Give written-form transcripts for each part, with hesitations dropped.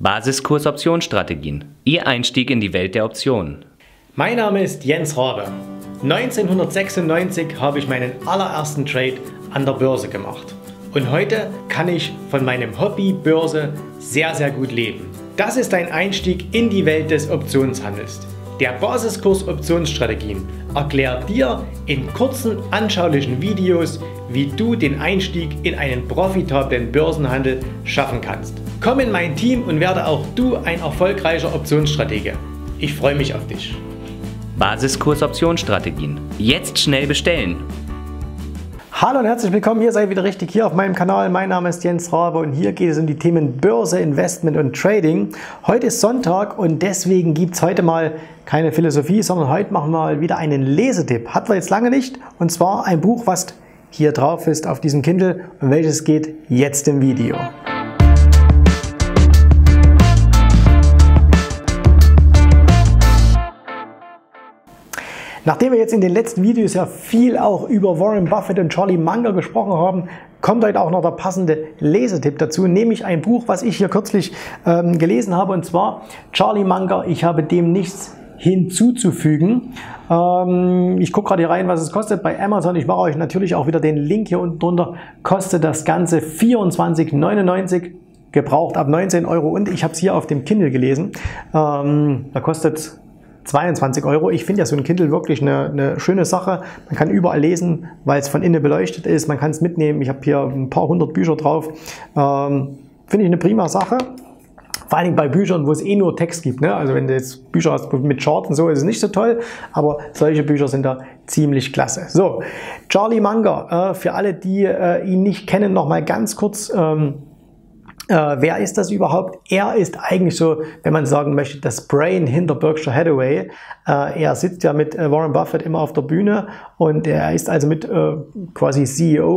Basiskurs Optionsstrategien. Ihr Einstieg in die Welt der Optionen. Mein Name ist Jens Rabe. 1996 habe ich meinen allerersten Trade an der Börse gemacht. Und heute kann ich von meinem Hobby Börse sehr, sehr gut leben. Das ist ein Einstieg in die Welt des Optionshandels. Der Basiskurs Optionsstrategien erklärt dir in kurzen, anschaulichen Videos, wie du den Einstieg in einen profitablen Börsenhandel schaffen kannst. Komm in mein Team und werde auch du ein erfolgreicher Optionsstratege. Ich freue mich auf dich. Basiskurs Optionsstrategien. Jetzt schnell bestellen! Hallo und herzlich willkommen, ihr seid wieder richtig hier auf meinem Kanal. Mein Name ist Jens Rabe und hier geht es um die Themen Börse, Investment und Trading. Heute ist Sonntag und deswegen gibt es heute mal keine Philosophie, sondern heute machen wir mal wieder einen Lesetipp. Hatten wir jetzt lange nicht, und zwar ein Buch, was hier drauf ist auf diesem Kindle, um welches geht jetzt im Video. Nachdem wir jetzt in den letzten Videos ja viel auch über Warren Buffett und Charlie Munger gesprochen haben, kommt heute auch noch der passende Lesetipp dazu, nämlich ein Buch, was ich hier kürzlich gelesen habe, und zwar Charlie Munger, ich habe dem nichts hinzuzufügen. Ich gucke gerade hier rein, was es kostet bei Amazon. Ich mache euch natürlich auch wieder den Link hier unten drunter. Kostet das Ganze 24,99 €. Gebraucht ab 19 € und ich habe es hier auf dem Kindle gelesen. Da kostet 22 €. Ich finde ja so ein Kindle wirklich eine schöne Sache. Man kann überall lesen, weil es von innen beleuchtet ist. Man kann es mitnehmen. Ich habe hier ein paar hundert Bücher drauf. Finde ich eine prima Sache. Vor allem bei Büchern, wo es eh nur Text gibt. Ne? Also wenn du jetzt Bücher hast mit Charts und so, ist es nicht so toll. Aber solche Bücher sind da ziemlich klasse. So, Charlie Munger. Für alle, die ihn nicht kennen, noch mal ganz kurz. Wer ist das überhaupt? Er ist eigentlich so, wenn man sagen möchte, das Brain hinter Berkshire Hathaway. Er sitzt ja mit Warren Buffett immer auf der Bühne und er ist also mit quasi CEO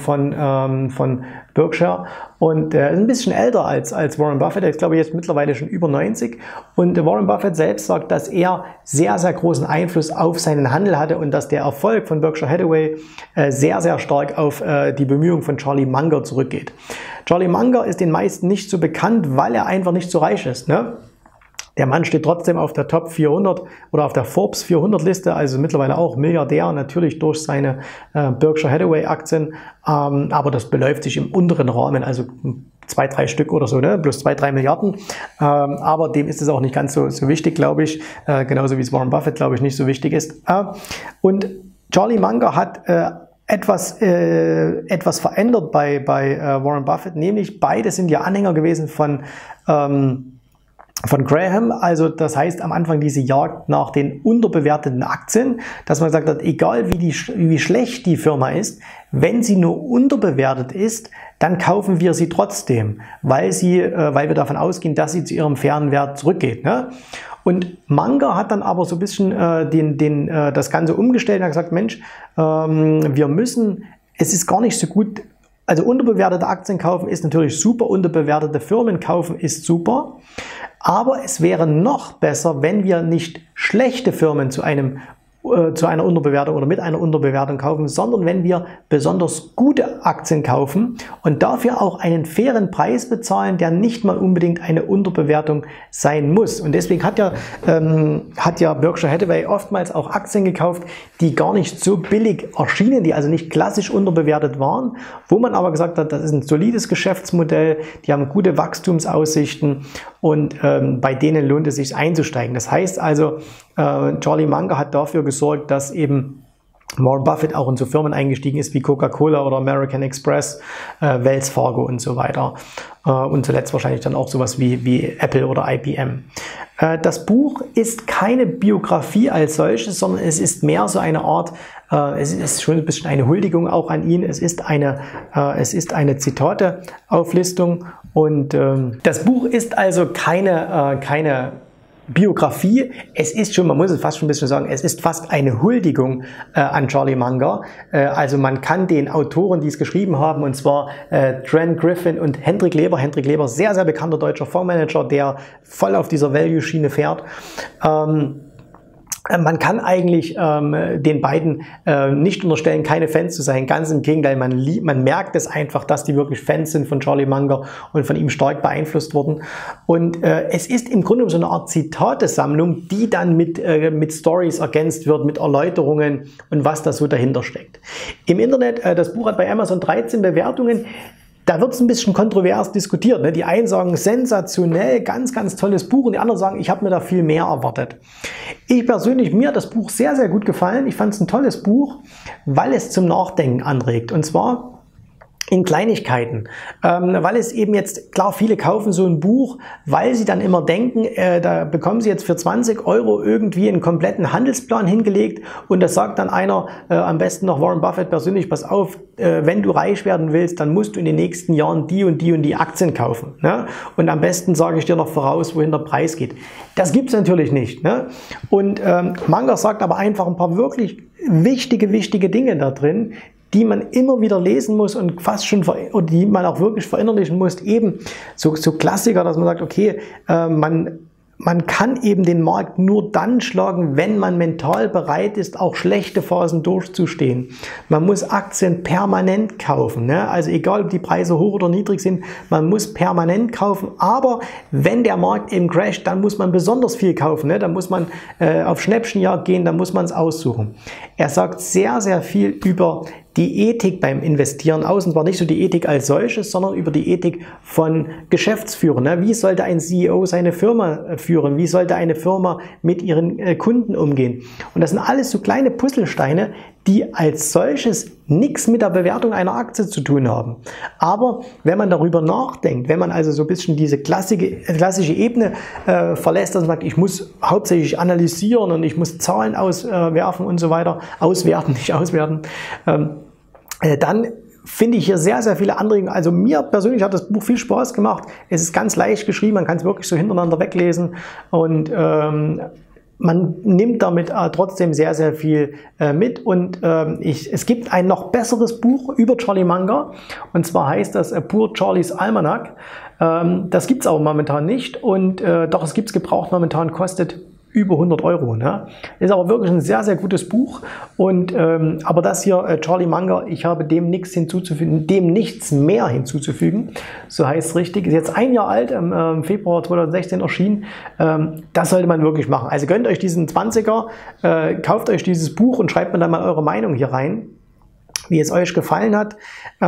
von Berkshire, und er ist ein bisschen älter als Warren Buffett. Er ist, glaube ich, jetzt mittlerweile schon über 90, und Warren Buffett selbst sagt, dass er sehr, sehr großen Einfluss auf seinen Handel hatte und dass der Erfolg von Berkshire Hathaway sehr, sehr stark auf die Bemühungen von Charlie Munger zurückgeht. Charlie Munger ist den meisten nicht so bekannt, weil er einfach nicht so reich ist. Ne? Der Mann steht trotzdem auf der Top 400 oder auf der Forbes 400 Liste, also mittlerweile auch Milliardär, natürlich durch seine Berkshire Hathaway Aktien, aber das beläuft sich im unteren Rahmen, also 2, 3 Stück oder so, ne? Plus 2, 3 Milliarden, aber dem ist es auch nicht ganz so wichtig, glaube ich, genauso wie es Warren Buffett, glaube ich, nicht so wichtig ist. Und Charlie Munger hat etwas verändert bei Warren Buffett, nämlich beide sind ja Anhänger gewesen von Graham, also das heißt am Anfang diese Jagd nach den unterbewerteten Aktien, dass man gesagt hat, egal wie schlecht die Firma ist, wenn sie nur unterbewertet ist, dann kaufen wir sie trotzdem, weil wir davon ausgehen, dass sie zu ihrem fairen Wert zurückgeht. Ne? Und Munger hat dann aber so ein bisschen das Ganze umgestellt und hat gesagt, Mensch, es ist gar nicht so gut. Also unterbewertete Aktien kaufen ist natürlich super, unterbewertete Firmen kaufen ist super, aber es wäre noch besser, wenn wir nicht schlechte Firmen zu einer Unterbewertung oder mit einer Unterbewertung kaufen, sondern wenn wir besonders gute Aktien kaufen und dafür auch einen fairen Preis bezahlen, der nicht mal unbedingt eine Unterbewertung sein muss. Und deswegen hat ja Berkshire Hathaway oftmals auch Aktien gekauft, die gar nicht so billig erschienen, die also nicht klassisch unterbewertet waren, wo man aber gesagt hat, das ist ein solides Geschäftsmodell, die haben gute Wachstumsaussichten und bei denen lohnt es sich einzusteigen. Das heißt also, Charlie Munger hat dafür gesorgt, dass eben Warren Buffett auch in so Firmen eingestiegen ist wie Coca-Cola oder American Express, Wells Fargo und so weiter. Und zuletzt wahrscheinlich dann auch sowas wie Apple oder IBM. Das Buch ist keine Biografie als solches, sondern es ist mehr so eine Art, es ist schon ein bisschen eine Huldigung auch an ihn. Es ist eine Zitateauflistung, und das Buch ist also keine Biografie. Es ist schon, man muss es fast schon ein bisschen sagen, es ist fast eine Huldigung an Charlie Munger. Also man kann den Autoren, die es geschrieben haben, und zwar Trent Griffin und Hendrik Leber, sehr, sehr bekannter deutscher Fondsmanager, der voll auf dieser Value-Schiene fährt, Man kann eigentlich den beiden nicht unterstellen, keine Fans zu sein. Ganz im Gegenteil, man merkt es einfach, dass die wirklich Fans sind von Charlie Munger und von ihm stark beeinflusst wurden. Und es ist im Grunde so eine Art Zitatesammlung, die dann mit Stories ergänzt wird, mit Erläuterungen und was da so dahinter steckt. Im Internet, das Buch hat bei Amazon 13 Bewertungen. Da wird es ein bisschen kontrovers diskutiert. Ne? Die einen sagen, sensationell, ganz, ganz tolles Buch, und die anderen sagen, ich habe mir da viel mehr erwartet. Ich persönlich, mir hat das Buch sehr, sehr gut gefallen. Ich fand es ein tolles Buch, weil es zum Nachdenken anregt. Und zwar in Kleinigkeiten, weil es eben jetzt, klar, viele kaufen so ein Buch, weil sie dann immer denken, da bekommen sie jetzt für 20 € irgendwie einen kompletten Handelsplan hingelegt, und das sagt dann einer, am besten noch Warren Buffett persönlich, pass auf, wenn du reich werden willst, dann musst du in den nächsten Jahren die und die und die Aktien kaufen. Ne? Und am besten sage ich dir noch voraus, wohin der Preis geht. Das gibt es natürlich nicht. Ne? Und Munger sagt aber einfach ein paar wirklich wichtige Dinge da drin, die man immer wieder lesen muss und fast schon, oder die man auch wirklich verinnerlichen muss, eben so Klassiker, dass man sagt, okay, man kann eben den Markt nur dann schlagen, wenn man mental bereit ist, auch schlechte Phasen durchzustehen. Man muss Aktien permanent kaufen, ne? Also egal, ob die Preise hoch oder niedrig sind, man muss permanent kaufen. Aber wenn der Markt eben crasht, dann muss man besonders viel kaufen, ne? Dann muss man auf Schnäppchenjagd gehen, dann muss man es aussuchen. Er sagt sehr, sehr viel über die Ethik beim Investieren aus, und zwar nicht so die Ethik als solches, sondern über die Ethik von Geschäftsführern. Ne? Wie sollte ein CEO seine Firma führen? Wie sollte eine Firma mit ihren Kunden umgehen? Und das sind alles so kleine Puzzlesteine, die als solches nichts mit der Bewertung einer Aktie zu tun haben. Aber wenn man darüber nachdenkt, wenn man also so ein bisschen diese klassische Ebene verlässt, dass man sagt, ich muss hauptsächlich analysieren und ich muss Zahlen auswerfen und so weiter, nicht auswerten, dann finde ich hier sehr, sehr viele Anregungen. Also mir persönlich hat das Buch viel Spaß gemacht. Es ist ganz leicht geschrieben, man kann es wirklich so hintereinander weglesen, und man nimmt damit trotzdem sehr, sehr viel mit. Und es gibt ein noch besseres Buch über Charlie Munger, und zwar heißt das Poor Charlie's Almanac. Das gibt es aber momentan nicht, und doch, es gibt es gebraucht momentan, kostet über 100 €. Ne? Ist aber wirklich ein sehr, sehr gutes Buch. Und aber das hier, Charlie Munger, ich habe dem nichts hinzuzufügen, dem nichts mehr hinzuzufügen. So heißt es richtig. Ist jetzt 1 Jahr alt, im Februar 2016 erschienen. Das sollte man wirklich machen. Also gönnt euch diesen 20er, kauft euch dieses Buch und schreibt mir dann mal eure Meinung hier rein, wie es euch gefallen hat.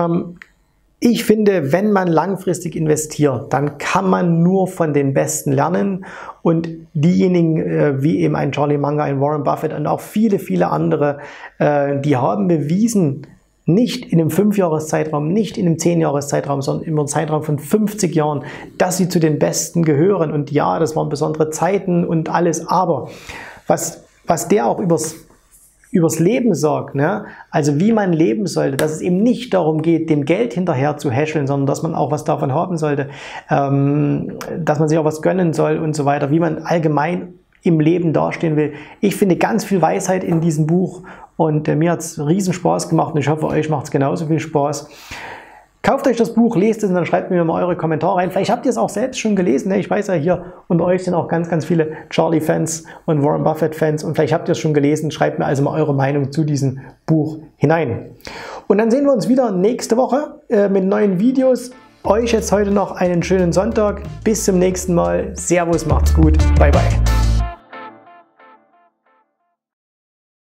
Ich finde, wenn man langfristig investiert, dann kann man nur von den Besten lernen, und diejenigen wie eben ein Charlie Munger, ein Warren Buffett und auch viele, viele andere, die haben bewiesen, nicht in einem 5-Jahres-Zeitraum, nicht in einem 10-Jahres-Zeitraum, sondern in einem Zeitraum von 50 Jahren, dass sie zu den Besten gehören. Und ja, das waren besondere Zeiten und alles, aber was der auch übers Leben sagt, ne? Also wie man leben sollte, dass es eben nicht darum geht, dem Geld hinterher zu häscheln, sondern dass man auch was davon haben sollte, dass man sich auch was gönnen soll und so weiter, wie man allgemein im Leben dastehen will. Ich finde ganz viel Weisheit in diesem Buch, und mir hat es riesen Spaß gemacht, und ich hoffe, euch macht es genauso viel Spaß. Kauft euch das Buch, lest es, und dann schreibt mir mal eure Kommentare rein. Vielleicht habt ihr es auch selbst schon gelesen. Ich weiß ja, hier unter euch sind auch ganz, ganz viele Charlie-Fans und Warren Buffett-Fans. Und vielleicht habt ihr es schon gelesen. Schreibt mir also mal eure Meinung zu diesem Buch hinein. Und dann sehen wir uns wieder nächste Woche mit neuen Videos. Euch jetzt heute noch einen schönen Sonntag. Bis zum nächsten Mal. Servus, macht's gut. Bye, bye.